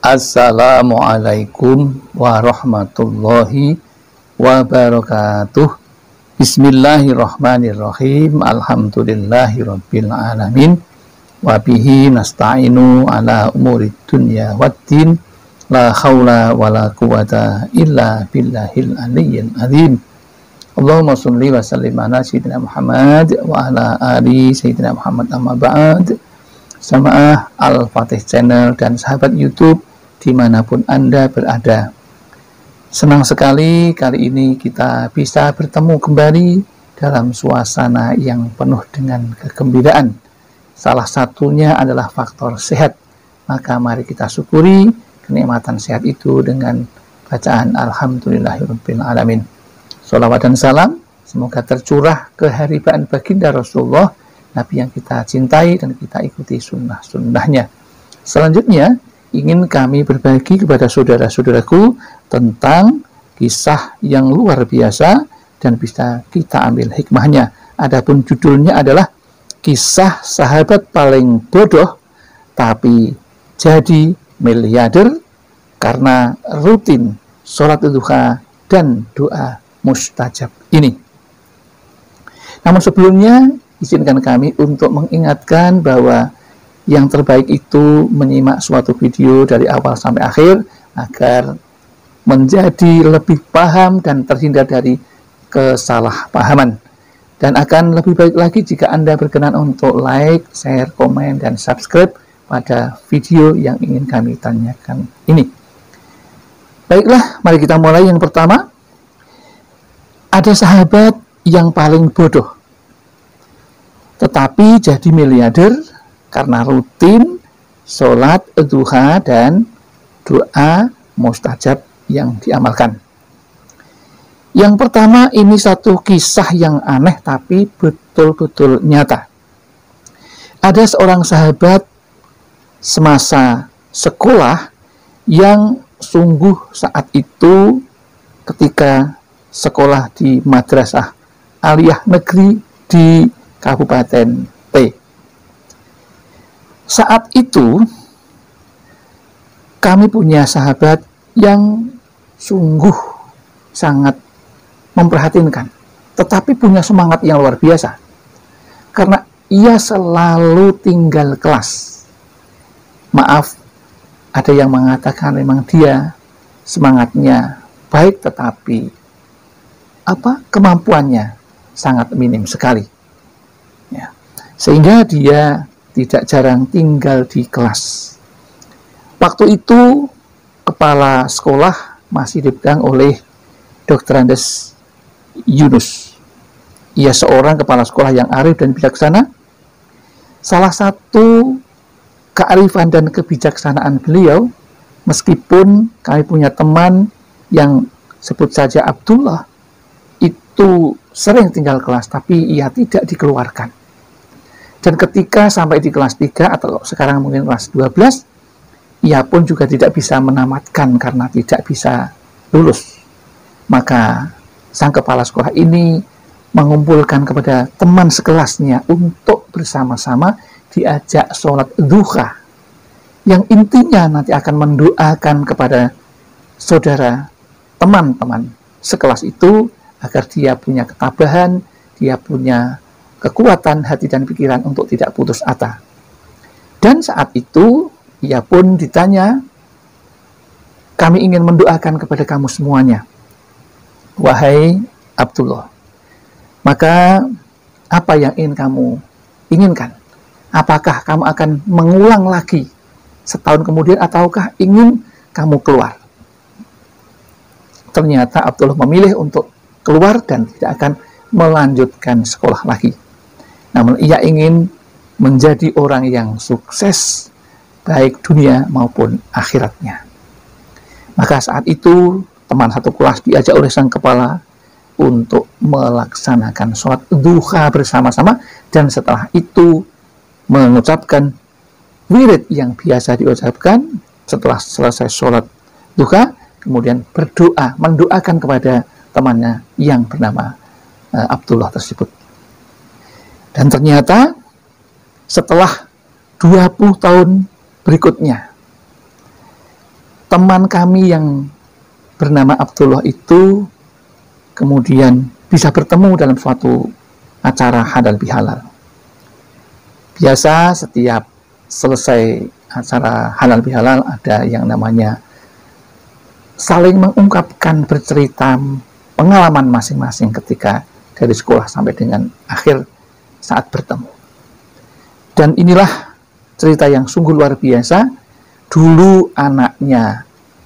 Assalamualaikum warahmatullahi wabarakatuh. Bismillahirrahmanirrahim. Alhamdulillahirabbil alamin. Wa bihi nasta'inu ala umurid dunya waddin. La haula wala quwata illa billahil aliyyil azim. Allahumma sholli wa sallim ala sayyidina Muhammad wa ala ali sayyidina Muhammad, amma ba'd. Samaah Al-Fatih Channel dan sahabat YouTube dimanapun Anda berada. Senang sekali kali ini kita bisa bertemu kembali dalam suasana yang penuh dengan kegembiraan. Salah satunya adalah faktor sehat. Maka mari kita syukuri kenikmatan sehat itu dengan bacaan Alhamdulillahirabbil alamin. Sholawat dan salam semoga tercurah ke haribaan baginda Rasulullah, Nabi yang kita cintai dan kita ikuti sunnah-sunnahnya. Selanjutnya ingin kami berbagi kepada saudara-saudaraku tentang kisah yang luar biasa dan bisa kita ambil hikmahnya. Adapun judulnya adalah kisah sahabat paling bodoh tapi jadi miliarder karena rutin sholat duha dan doa mustajab ini. Namun sebelumnya izinkan kami untuk mengingatkan bahwa yang terbaik itu menyimak suatu video dari awal sampai akhir agar menjadi lebih paham dan terhindar dari kesalahpahaman. Dan akan lebih baik lagi jika Anda berkenan untuk like, share, komen, dan subscribe pada video yang ingin kami tanyakan ini. Baiklah, mari kita mulai. Yang pertama, ada sahabat yang paling bodoh tetapi jadi miliarder karena rutin sholat duha dan doa mustajab yang diamalkan. Yang pertama, ini satu kisah yang aneh tapi betul-betul nyata. Ada seorang sahabat semasa sekolah yang sungguh saat itu ketika sekolah di madrasah aliyah negeri di Kabupaten P. Saat itu kami punya sahabat yang sungguh sangat memperhatikan, tetapi punya semangat yang luar biasa karena ia selalu tinggal kelas. Maaf, ada yang mengatakan memang dia semangatnya baik tetapi kemampuannya sangat minim sekali ya. Sehingga dia tidak jarang tinggal di kelas. Waktu itu kepala sekolah masih dipegang oleh Dr. Andes Yunus. Ia seorang kepala sekolah yang arif dan bijaksana. Salah satu kearifan dan kebijaksanaan beliau, meskipun kami punya teman yang sebut saja Abdullah, itu sering tinggal kelas, tapi ia tidak dikeluarkan. Dan ketika sampai di kelas 3 atau sekarang mungkin kelas 12, ia pun juga tidak bisa menamatkan karena tidak bisa lulus. Maka sang kepala sekolah ini mengumpulkan kepada teman sekelasnya untuk bersama-sama diajak sholat duha, yang intinya nanti akan mendoakan kepada saudara teman-teman sekelas itu agar dia punya ketabahan, dia punya kekuatan hati dan pikiran untuk tidak putus asa. Dan saat itu ia pun ditanya, kami ingin mendoakan kepada kamu semuanya, wahai Abdullah, maka apa yang ingin kamu inginkan? Apakah kamu akan mengulang lagi setahun kemudian ataukah ingin kamu keluar? Ternyata Abdullah memilih untuk keluar dan tidak akan melanjutkan sekolah lagi. Namun ia ingin menjadi orang yang sukses baik dunia maupun akhiratnya. Maka saat itu teman satu kelas diajak oleh sang kepala untuk melaksanakan sholat duha bersama-sama, dan setelah itu mengucapkan wirid yang biasa diucapkan setelah selesai sholat duha, kemudian berdoa, mendoakan kepada temannya yang bernama Abdullah tersebut. Dan ternyata setelah 20 tahun berikutnya, teman kami yang bernama Abdullah itu kemudian bisa bertemu dalam suatu acara halal bihalal. Biasa setiap selesai acara halal bihalal ada yang namanya saling mengungkapkan, bercerita pengalaman masing-masing ketika dari sekolah sampai dengan akhir saat bertemu. Dan inilah cerita yang sungguh luar biasa. Dulu anaknya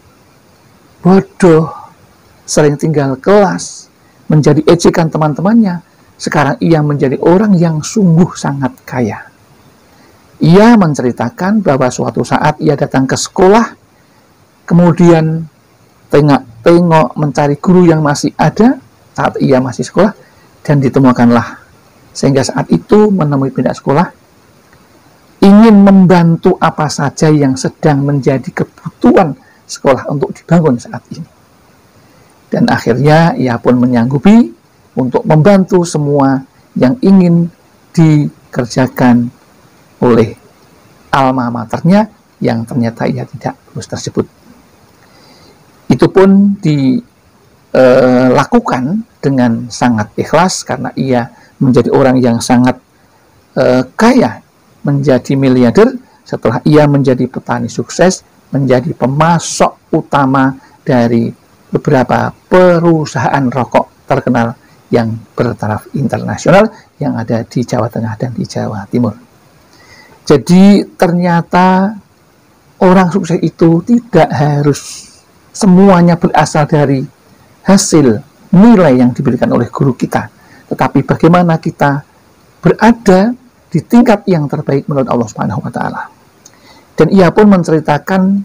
bodoh, sering tinggal kelas, menjadi ejekan teman-temannya. Sekarang ia menjadi orang yang sungguh sangat kaya. Ia menceritakan bahwa suatu saat ia datang ke sekolah, kemudian tengok mencari guru yang masih ada saat ia masih sekolah, dan ditemukanlah. Sehingga saat itu menemui pihak sekolah, ingin membantu apa saja yang sedang menjadi kebutuhan sekolah untuk dibangun saat ini. Dan akhirnya ia pun menyanggupi untuk membantu semua yang ingin dikerjakan oleh alma maternya yang ternyata ia tidak lulus tersebut. Itu pun dilakukan dengan sangat ikhlas karena ia menjadi orang yang sangat kaya, menjadi miliarder setelah ia menjadi petani sukses, menjadi pemasok utama dari beberapa perusahaan rokok terkenal yang bertaraf internasional yang ada di Jawa Tengah dan di Jawa Timur. Jadi ternyata orang sukses itu tidak harus semuanya berasal dari hasil nilai yang diberikan oleh guru kita, tetapi bagaimana kita berada di tingkat yang terbaik menurut Allah Subhanahu wa taala. Dan ia pun menceritakan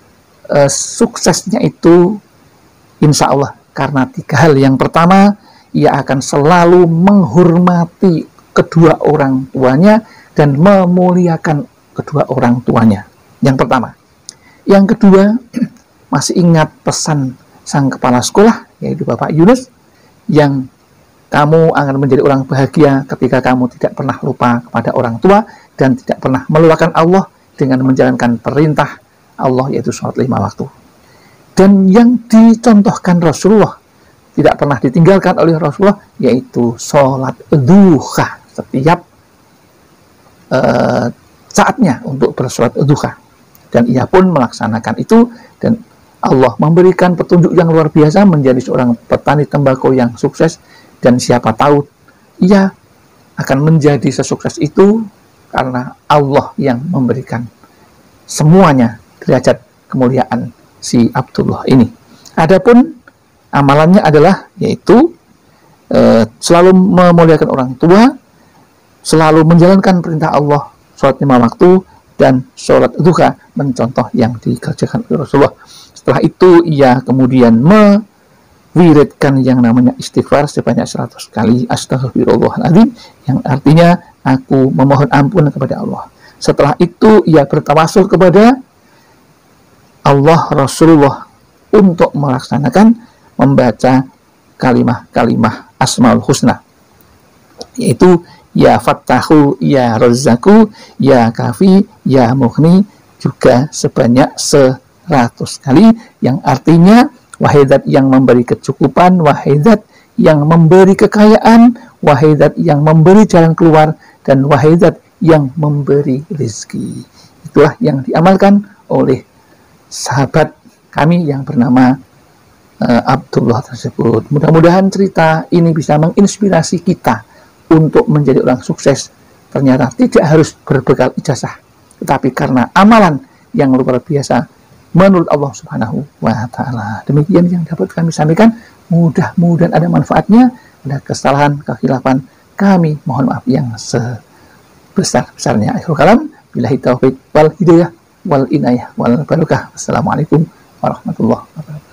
suksesnya itu insya Allah karena 3 hal. Yang pertama, ia akan selalu menghormati kedua orang tuanya dan memuliakan kedua orang tuanya. Yang pertama. Yang kedua, masih ingat pesan sang kepala sekolah, yaitu Bapak Yunus, yang kamu akan menjadi orang bahagia ketika kamu tidak pernah lupa kepada orang tua dan tidak pernah melupakan Allah dengan menjalankan perintah Allah, yaitu sholat 5 waktu. Dan yang dicontohkan Rasulullah, tidak pernah ditinggalkan oleh Rasulullah, yaitu sholat duha setiap saatnya untuk bersolat duha. Dan ia pun melaksanakan itu, dan Allah memberikan petunjuk yang luar biasa menjadi seorang petani tembakau yang sukses. Dan siapa tahu ia akan menjadi sesukses itu karena Allah yang memberikan semuanya derajat kemuliaan si Abdullah ini. Adapun amalannya adalah yaitu selalu memuliakan orang tua, selalu menjalankan perintah Allah, sholat 5 waktu, dan sholat duha, mencontoh yang dikerjakan oleh Rasulullah. Setelah itu ia kemudian mewiridkan yang namanya istighfar sebanyak 100 kali, astagfirullahaladzim, yang artinya aku memohon ampun kepada Allah. Setelah itu ia bertawasul kepada Allah, Rasulullah, untuk melaksanakan membaca kalimah-kalimah Asmaul Husna, yaitu ya Fattahu, ya Razzaku, ya Kafi, ya Mughni, juga sebanyak 100 kali, yang artinya wahai Zat yang memberi kecukupan, wahai Zat yang memberi kekayaan, wahai Zat yang memberi jalan keluar, dan wahai Zat yang memberi rezeki. Itulah yang diamalkan oleh sahabat kami yang bernama Abdullah tersebut. Mudah-mudahan cerita ini bisa menginspirasi kita untuk menjadi orang sukses. Ternyata tidak harus berbekal ijazah, tetapi karena amalan yang luar biasa menurut Allah Subhanahu wa taala. Demikian yang dapat kami sampaikan. Mudah-mudahan ada manfaatnya. Ada kesalahan, kekhilafan, kami mohon maaf yang sebesar-besarnya. Akhirul kalam, billahi taufiq wal hidayah wal inayah wal barakah. Assalamualaikum warahmatullahi wabarakatuh.